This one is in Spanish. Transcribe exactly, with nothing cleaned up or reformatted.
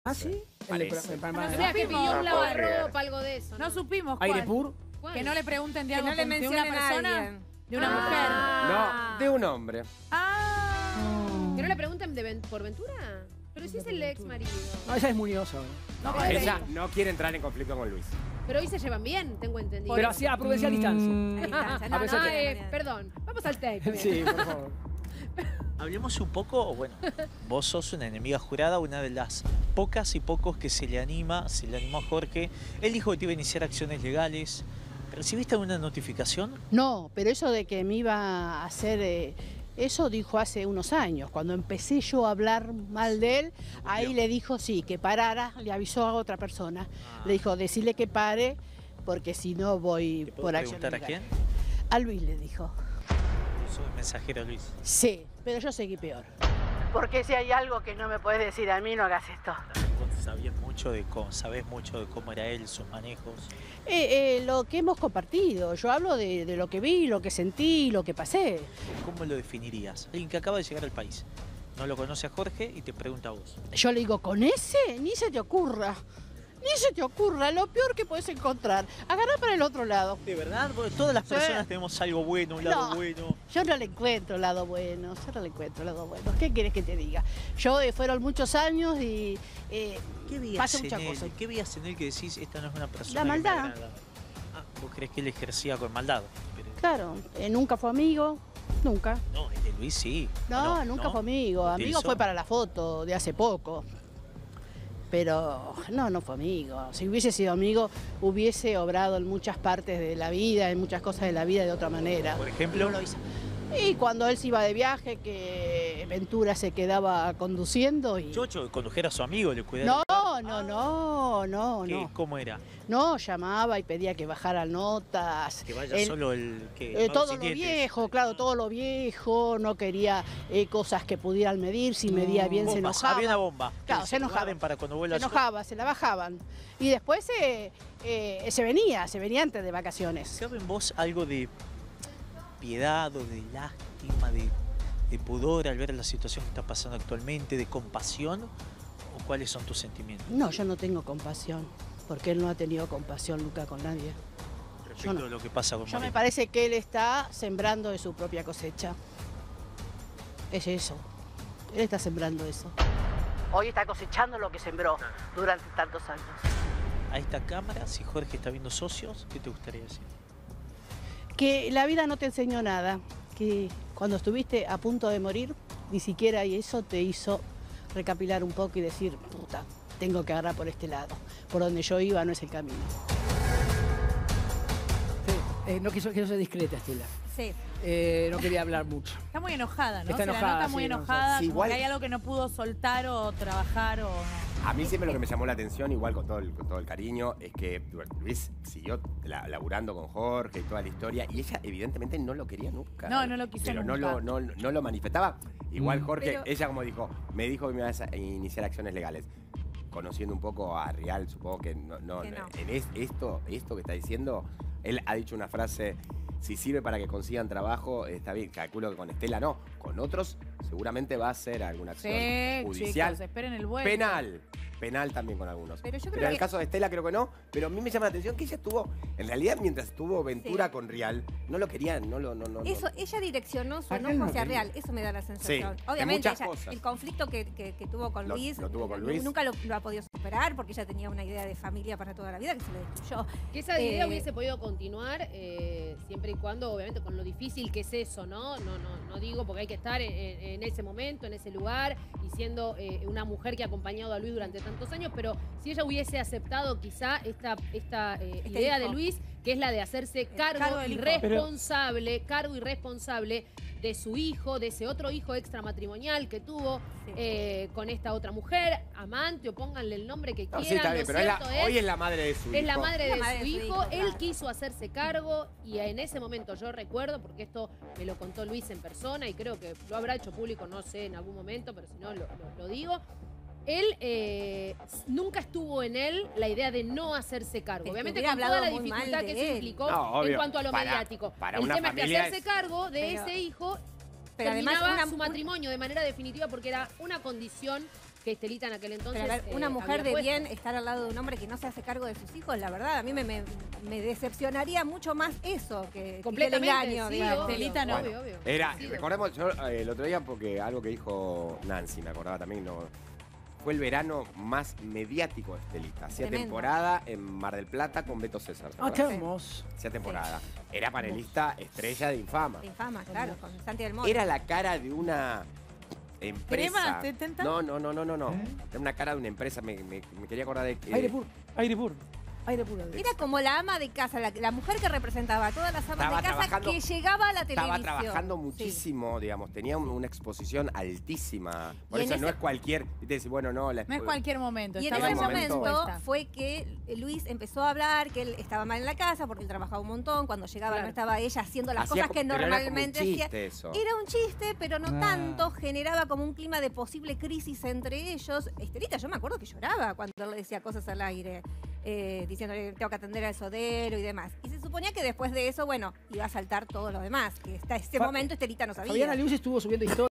¿Ah, sí? Parece. El de- No el- sé, el- que pidió un No puedo lavarropa, algo de eso. No supimos ¿Aire cuál. pur? ¿Cuál? Que no le pregunten de Que algo no le con- de una mencionen a persona, alguien. de una Ah. No, de un hombre. mujer. Ah. ¿Que no le pregunten de Ven- por Ventura? Pero si es el ex marido. No, esa es Muñoz. ¿no? No, pues, Ella no quiere entrar en conflicto con Luis. Pero hoy se llevan bien, tengo entendido. Pero así a prudencia a distancia. Ah, distancia. no, A pesar no, que- eh, perdón. Vamos al tape. Sí, por favor. Hablemos un poco, bueno, vos sos una enemiga jurada, una de las pocas y pocos que se le anima, se le animó a Jorge. Él dijo que te iba a iniciar acciones legales. ¿Recibiste alguna notificación? No, pero eso de que me iba a hacer, eh, eso dijo hace unos años. Cuando empecé yo a hablar mal de él, ahí le dijo sí, que parara, le avisó a otra persona. Ah. Le dijo, decirle que pare, porque si no voy ¿Te puedo por acción preguntar a legal. quién? A Luis le dijo. Sos el mensajero, Luis. Sí, pero yo seguí peor. Porque si hay algo que no me puedes decir a mí, no hagas esto. Vos sabías mucho de cómo, sabés mucho de cómo era él, sus manejos. Eh, eh, lo que hemos compartido, yo hablo de, de lo que vi, lo que sentí, lo que pasé. ¿Cómo lo definirías? Alguien que acaba de llegar al país. No lo conoce a Jorge y te pregunta a vos. Yo le digo, ¿con ese? Ni se te ocurra. Ni se te ocurra, lo peor que puedes encontrar. Agarrá para el otro lado. ¿De verdad? Porque todas las Sí. personas tenemos algo bueno, un lado No. bueno. Yo no le encuentro lado bueno, yo no le encuentro lado bueno. ¿Qué quieres que te diga? Yo eh, fueron muchos años y eh, ¿Qué veías pasé en muchas él? cosas. ¿Qué veías en él que decís, esta no es una persona La que me maldad. agrada? Ah, ¿vos crees que él ejercía con maldad? Pero- Claro, eh, nunca fue amigo, nunca. No, el de Luis sí. No, ¿O nunca ¿No? fue amigo. Amigo ¿Utilizó? fue para la foto de hace poco. Pero no, no fue amigo. Si hubiese sido amigo, hubiese obrado en muchas partes de la vida, en muchas cosas de la vida de otra manera. Por ejemplo, No lo hizo. Y cuando él se iba de viaje, que Ventura se quedaba conduciendo y... Chocho, condujera a su amigo, le cuidaba. No, no, no, no, ¿Qué? no. ¿Cómo era? No, llamaba y pedía que bajaran notas. Que vaya Él- solo el que. Eh, no, todo sin lo dientes. viejo, claro, todo lo viejo, no quería eh, cosas que pudieran medir, si medía bien se Bombas, enojaba. había una bomba. Claro, Que se enojaba. guarden para cuando Se vuelva a su- enojaba, se la bajaban. Y después eh, eh, se venía, se venía antes de vacaciones. ¿Cabe en vos algo de piedad o de lástima, de, de pudor al ver la situación que está pasando actualmente, de compasión? ¿O cuáles son tus sentimientos? No, yo no tengo compasión, porque él no ha tenido compasión nunca con nadie. Respecto no. a lo que pasa con Yo me María. parece que él está sembrando de su propia cosecha. Es eso. Él está sembrando eso. Hoy está cosechando lo que sembró durante tantos años. A esta cámara, si Jorge está viendo socios, ¿qué te gustaría decir? Que la vida no te enseñó nada, que cuando estuviste a punto de morir, ni siquiera y eso te hizo recapilar un poco y decir, puta, tengo que agarrar por este lado. Por donde yo iba no es el camino. Sí, eh, no quiso, quiso ser discreta, Estela. Sí. Eh, no quería hablar mucho. Está muy enojada, ¿no? Está Se la enojada, nota muy sí, no, enojada, sí, como igual- que hay algo que no pudo soltar o trabajar o no. A mí siempre lo que me llamó la atención, igual con todo el, con todo el cariño, es que bueno, Luis siguió la- laburando con Jorge y toda la historia, y ella evidentemente no lo quería nunca. No, no lo quiso Pero no nunca. lo, no, no lo manifestaba. Igual Mm. Jorge, Pero- ella como dijo, me dijo que me ibas a iniciar acciones legales. Conociendo un poco a Real, supongo que no, no, Que no. en es- esto, esto que está diciendo, él ha dicho una frase, si sirve para que consigan trabajo, está bien, calculo que con Estela no, con otros seguramente va a ser alguna acción Sí, judicial, chicos, esperen el vuelo. penal, penal también con algunos. Pero yo creo Pero en el que- caso de Estela creo que no, pero a mí me llama la atención que ella estuvo, en realidad mientras estuvo Ventura Sí. con Real, no lo querían, no lo, no, no, no. Eso, ella direccionó su Acá enojo no hacia quería. Real, eso me da la sensación. Sí, de Obviamente, muchas ella- cosas. el conflicto que, que- que tuvo con Lo- Luis, lo tuvo con nu- Luis. nunca lo, lo ha podido superar porque ella tenía una idea de familia para toda la vida que se le destruyó. Que esa idea Eh, hubiese podido continuar eh, siempre y cuando, obviamente, con lo difícil que es eso, ¿no? No, no, no digo porque hay que estar en, en- en ese momento, en ese lugar, y siendo eh, una mujer que ha acompañado a Luis durante tantos años, pero si ella hubiese aceptado quizá esta, esta eh, Este idea hijo. de Luis, que es la de hacerse cargo, cargo del y hijo. responsable, cargo y responsable de su hijo, de ese otro hijo extramatrimonial que tuvo Sí. eh, con esta otra mujer, amante, o pónganle el nombre que No, quieran. sí, está bien, lo pero es la- cierto es hoy es la madre de su hijo. es la madre La de madre su de su hijo. hijo, Él claro. quiso hacerse cargo y en ese momento yo recuerdo, porque esto me lo contó Luis en persona y creo que lo habrá hecho público, no sé, en algún momento, pero si no, lo, lo- lo digo. Él eh, nunca estuvo en él la idea de no hacerse cargo. Te Obviamente hubiera con toda la hablado muy mal dificultad de que eso él. implicó No, obvio. en cuanto a lo Para- mediático. para El una tema es que familia hacerse es- cargo de Pero- ese hijo Pero además terminaba una- su matrimonio de manera definitiva porque era una condición que Estelita en aquel entonces. Pero a ver, eh, una mujer había de puesto. bien estar al lado de un hombre que no se hace cargo de sus hijos, la verdad, a mí me, me, me decepcionaría mucho más eso que, que el Completamente, engaño, sí, digamos. obvio, Estelita no. obvio, obvio. Era, Sí, recordemos, yo eh, el otro día, porque algo que dijo Nancy, me acordaba también, no, fue el verano más mediático de Estelita. Hacía Tremendo. temporada en Mar del Plata con Beto César. ¿te Ah, qué acordás? hermoso. Hacía temporada. Era panelista estrella de Infama. De infama, claro, con Santi del Moro. Era la cara de una empresa. ¿Crema? ¿Te tenta? No, no, no, no, no, no. Era una cara de una empresa, me, me- me quería acordar de que... Aire puro. Aire puro. Aire puro. Era como la ama de casa, la, la mujer que representaba a todas las amas Estaba de casa trabajando- que llegaba a la televisión. Estaba trabajando Sí. muchísimo, digamos, tenía un- una exposición altísima. Por Y en eso no ese- es cualquier, viste, decir, bueno, no, la No es cualquier momento. Y en estaba ese ese momento expuesta. fue que Luis empezó a hablar que él estaba mal en la casa porque él trabajaba un montón. Cuando llegaba Claro. no estaba ella haciendo las Hacía cosas que como- pero era como un normalmente hacía. chiste eso. Era un chiste, pero no Ah. tanto. Generaba como un clima de posible crisis entre ellos. Estelita, yo me acuerdo que lloraba cuando él le decía cosas al aire, eh, diciéndole tengo que atender al sodero y demás. Y se suponía que después de eso, bueno, iba a saltar todo lo demás. Que hasta ese Fa- momento Estelita no sabía. Fabiana Luz estuvo subiendo historias.